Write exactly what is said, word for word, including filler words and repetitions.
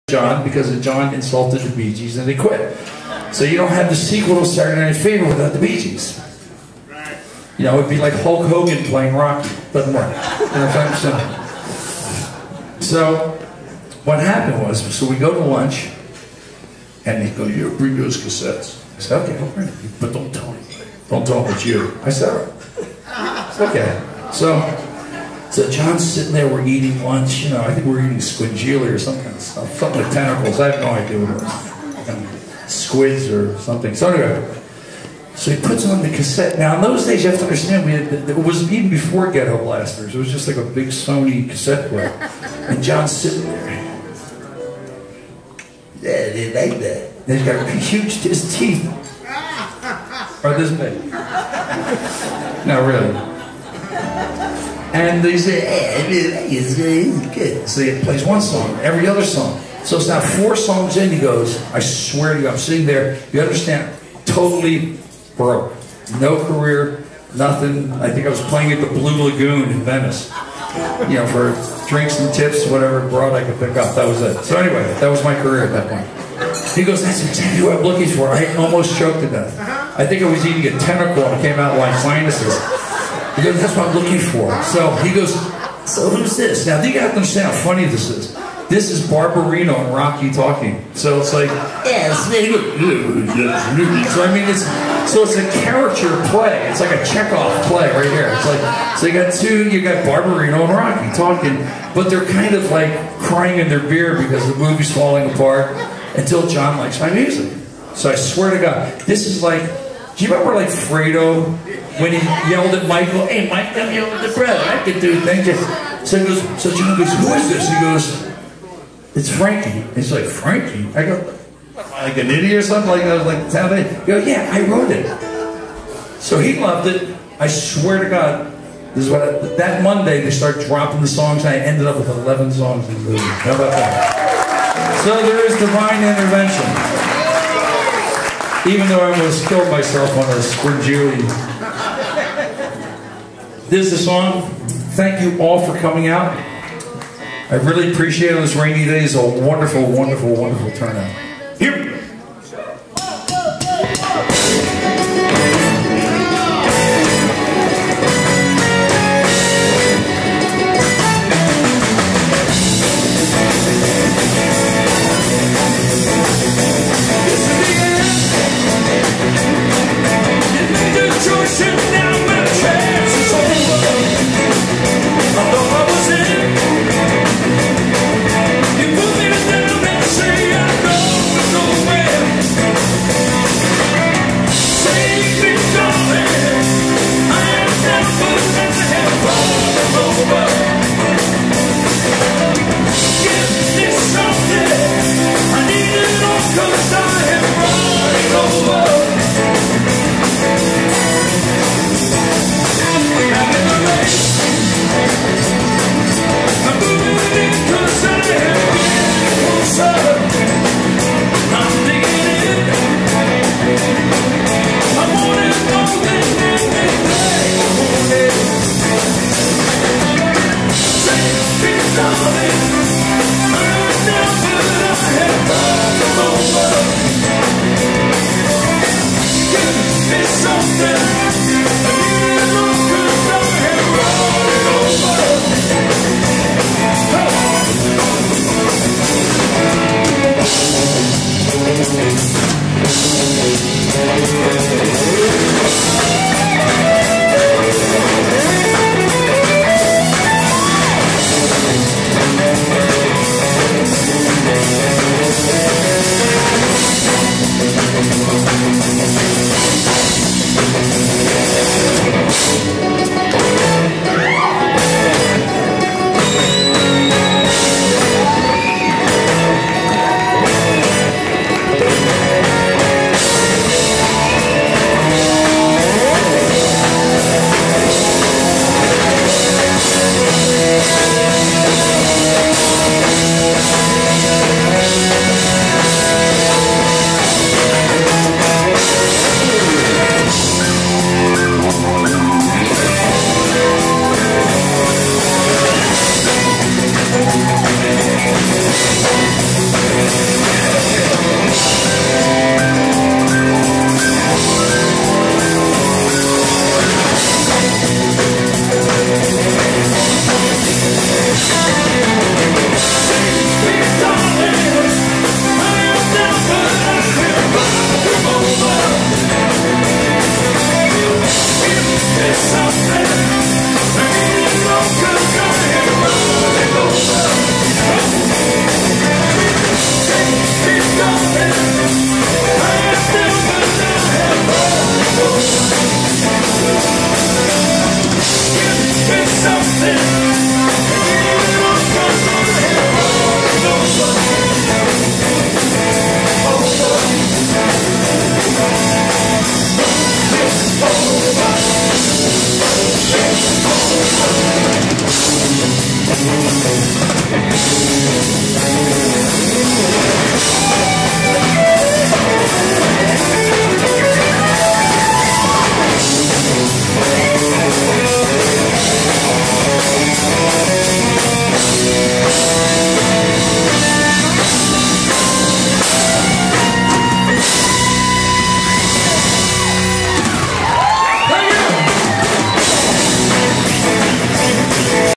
John because John insulted the Bee Gees and they quit. So you don't have the sequel to Saturday Night Fever without the Bee Gees. You know, it'd be like Hulk Hogan playing Rocky. Doesn't work. You know what I'm saying? So what happened was, so we go to lunch, and they go, "You bring those cassettes." I said, "Okay, I'll bring it, but don't tell anybody. Don't tell them it's you." I said, "All right." Okay. So. So John's sitting there, we're eating lunch, you know, I think we're eating squingili or some kind of stuff, something with tentacles, I have no idea what it was. Squids or something. So anyway, so he puts on the cassette. Now in those days you have to understand, we had, it was even before Ghetto Blasters, it was just like a big Sony cassette player. And John's sitting there. Yeah, they like that. And he's got huge, his teeth are this big. No, really. And they say, "Hey, it's good." So he plays one song, every other song. So it's now four songs in, he goes, I swear to you, I'm sitting there, you understand, totally broke. No career, nothing. I think I was playing at the Blue Lagoon in Venice. You know, for drinks and tips, whatever broad I could pick up, that was it. So anyway, that was my career at that point. He goes, "That's exactly what I'm looking for." I almost choked to death. I think I was eating a tentacle and it came out like sinuses. He goes, "That's what I'm looking for." So he goes, "So who's this?" Now, you have to understand how funny this is. This is Barbarino and Rocky talking. So it's like, yeah, it's very good. So I mean, it's so it's a character play. It's like a Chekhov play right here. It's like, so you got two, you got Barbarino and Rocky talking, but they're kind of like crying in their beer because the movie's falling apart until John likes my music. So I swear to God, this is like, do you remember like Fredo when he yelled at Michael, "Hey, Mike, come here with the bread. I can do things." So he goes, so John goes, "Who is this?" He goes, "It's Frankie." He's like, "Frankie?" I go, "What, am I like an idiot or something?" Like I was like, "Town day." He goes, "Yeah, I wrote it." So he loved it. I swear to God, this is what I, that Monday they start dropping the songs. And I ended up with eleven songs in the movie. How about that? So there is divine intervention. Even though I almost killed myself on a squingili. This is the song. Thank you all for coming out. I really appreciate it on this rainy day. It's a wonderful, wonderful, wonderful turnout.